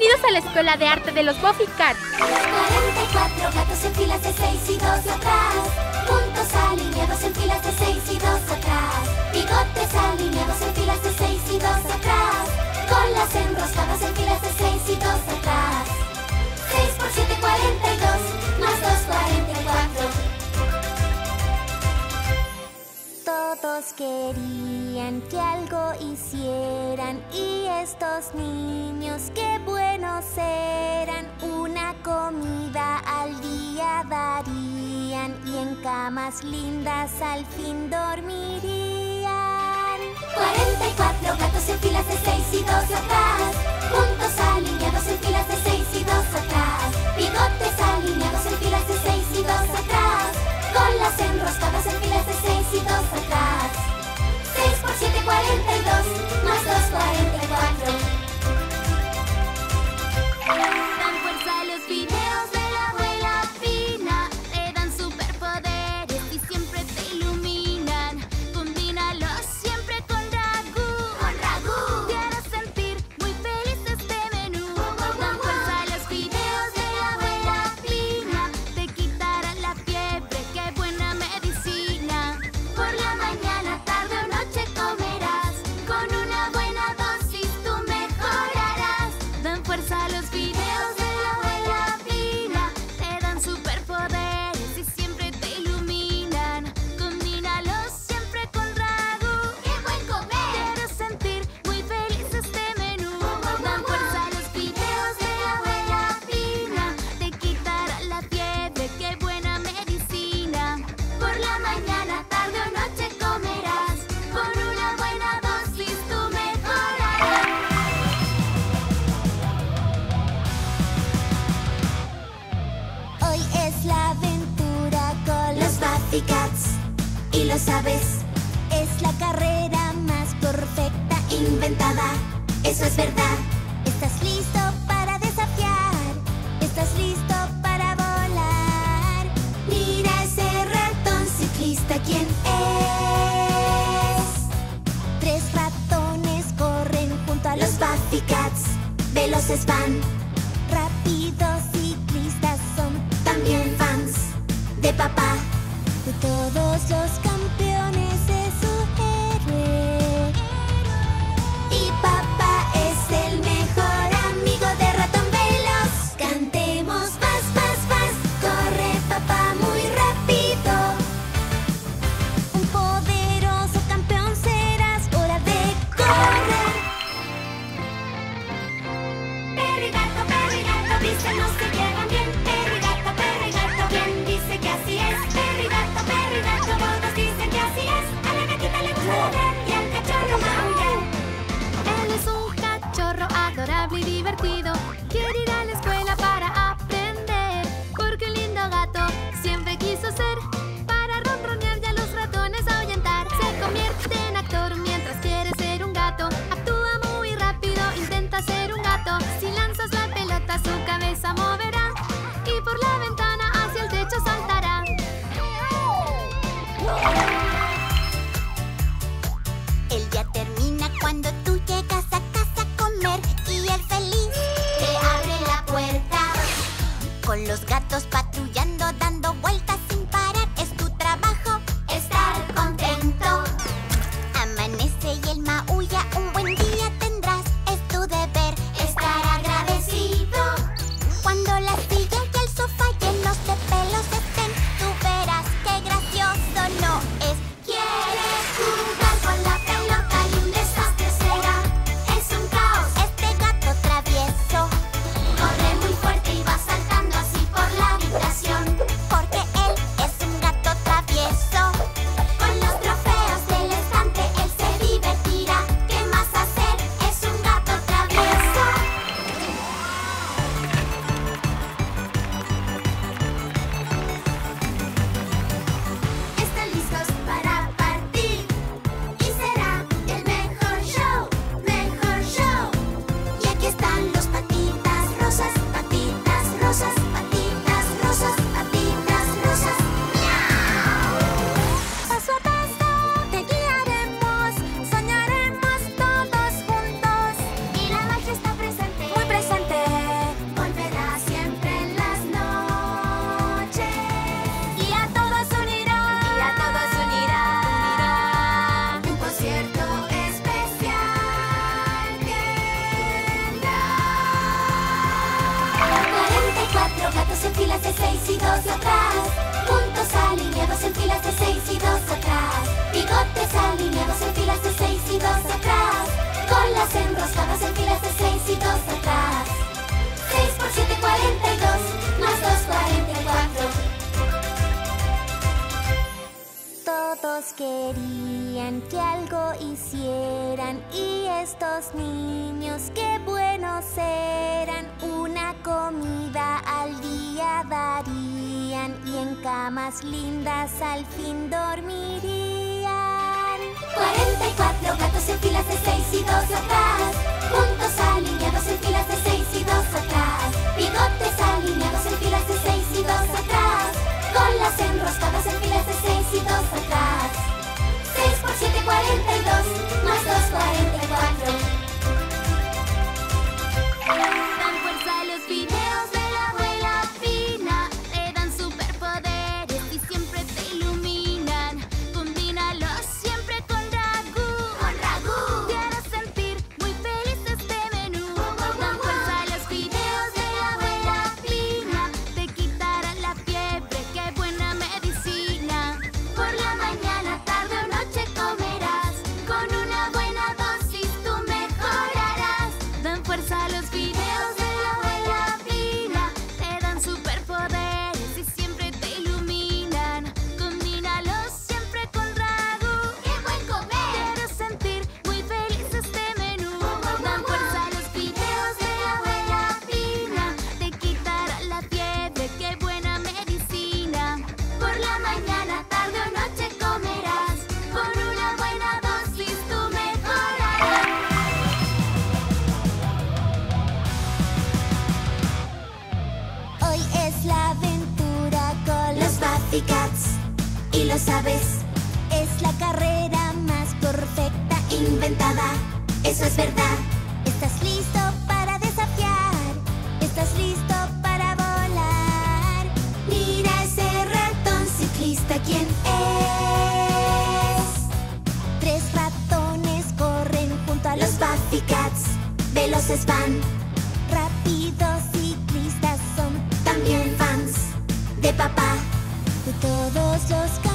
Bienvenidos a la Escuela de Arte de los Buffy Cats. 44 gatos en filas de 6 y 2 atrás. Puntos alineados en filas de 6 y 2 atrás. Bigotes alineados en filas de 6 y 2 atrás. Colas enroscadas en filas de 6 y 2 atrás. 6 por 7, 42, más 2, 44. Todos querían que algo hicieran y estos niños qué buenos eran. Una comida al día darían y en camas lindas al fin dormirían. 44 gatos en filas de 6 y 2 atrás. Puntos alineados en filas de 6 y 2 atrás. Bigotes alineados en filas de 6 y 2 atrás. Colas enroscadas en filas de 6 y 2 atrás. 6 por 7, 42, más 2, 44. Dan fuerza a los videos de la abuela Pina. Te dan superpoderes y siempre te iluminan. Combínalos siempre con ragú. ¡Con ragú! Te hará sentir muy feliz este menú. Dan fuerza a los videos de la abuela Pina. Te quitarán la fiebre, qué buena medicina. Por la mañana, tarde o noche comerás. Con una buena dosis tú mejorarás. Dan fuerza a los videos de la abuela Pina. Te dan superpoderes y siempre te iluminan. Combínalos siempre con ragú. ¡Qué buen comer! Te hará sentir muy feliz este menú. Dan fuerza a los videos de la abuela Pina. Te quitará la fiebre, qué buena medicina. Por la mañana, tarde o noche comerás. Con una buena dosis tú mejorarás. Hoy es la aventura con los Buffy Cats. Y lo sabes, es la carrera más perfecta inventada. Eso es verdad. ¿Estás listo para desafiar? ¿Estás listo para volar? Mira ese ratón ciclista, ¿quién es? 3 ratones corren junto a los Buffy Cats. Veloces van, rápidos ciclistas son también fans de papá. De todos los campeones es su héroe. Y papá es el mejor amigo de Ratón Veloz. Cantemos vas, vas, vas. Corre papá muy rápido. Un poderoso campeón serás. Hora de correr. Perro y gato, dicen no se llevan bien. Perro y gato, ¿quién dice que así es? Perro y gato, todos dicen que así es. A la gatita le gusta ladrar y al cachorro maullar. Él es un cachorro adorable y divertido. Quiere ir a la escuela para aprender. Porque un lindo gato siempre quiso ser. Para ronronear y a los ratones ahuyentar. Se convierte en actor mientras quiere ser un gato. Actúa muy rápido, intenta ser un gato. Si lanzas la pelota su cabeza moverá. Y por la ventana hacia el techo saltará. El día termina cuando tú llegas a casa a comer. Y el feliz te abre la puerta. Con los gatos patrullando, dando vueltas sin parar. Es tu trabajo estar contento. Amanece y el maulla, un buen día tendrás. Es tu deber estar agradecido. Cuando la silla y el sofá llenos de pelos estén, tú verás qué gracioso no es. ¿Quieres jugar con la pelota y un desastre será? Es un caos este gato travieso. Corre muy fuerte y va saltando así por gatos en filas de 6 y 2 atrás. Puntos alineados en filas de 6 y 2 atrás. Bigotes alineados en filas de 6 y 2 atrás. Colas enroscadas en filas de 6 y 2 atrás. 6 por 7, 42, más 2, 44. Todos querían que algo hicieran y estos niños qué buenos eran. Una comida al día darían y en camas lindas al fin dormirían. 44 gatos en filas de 6 y 2 atrás. Puntos alineados en filas de 6 y 2 atrás. Bigotes alineados en filas de 6 y 2 atrás. Colas enroscadas en filas de 6 y 2 atrás. 6 por 7, 42, más 2, 44. Dan fuerza a los videos de la abuela Pina. Te dan superpoderes y siempre te iluminan. Combínalos siempre con ragú. ¡Con ragú! Te hará sentir muy feliz este menú. Dan fuerza a los videos de la abuela Pina. Te quitarán la fiebre, qué buena medicina. Por la mañana, tarde o noche comerás. Con una buena dosis tú mejorarás. Dan fuerza a los videos de la abuela Pina. Te dan superpoderes y siempre te iluminan. Combínalos siempre con ragú. ¡Qué buen comer! Te hará sentir muy feliz este menú. Dan fuerza a los videos de la abuela Pina. Te quitará la fiebre, qué buena medicina. Por la mañana, tarde o noche comerás. Con una buena dosis tú mejorarás. Hoy es la aventura con los Buffy Cats. Y lo sabes, es la carrera más perfecta inventada. Eso es verdad. ¿Estás listo para desafiar? ¿Estás listo para volar? Mira ese ratón ciclista, ¿quién es? 3 ratones corren junto a los Buffy Cats. Veloces van, rápidos ciclistas son también fans de papá, de todos los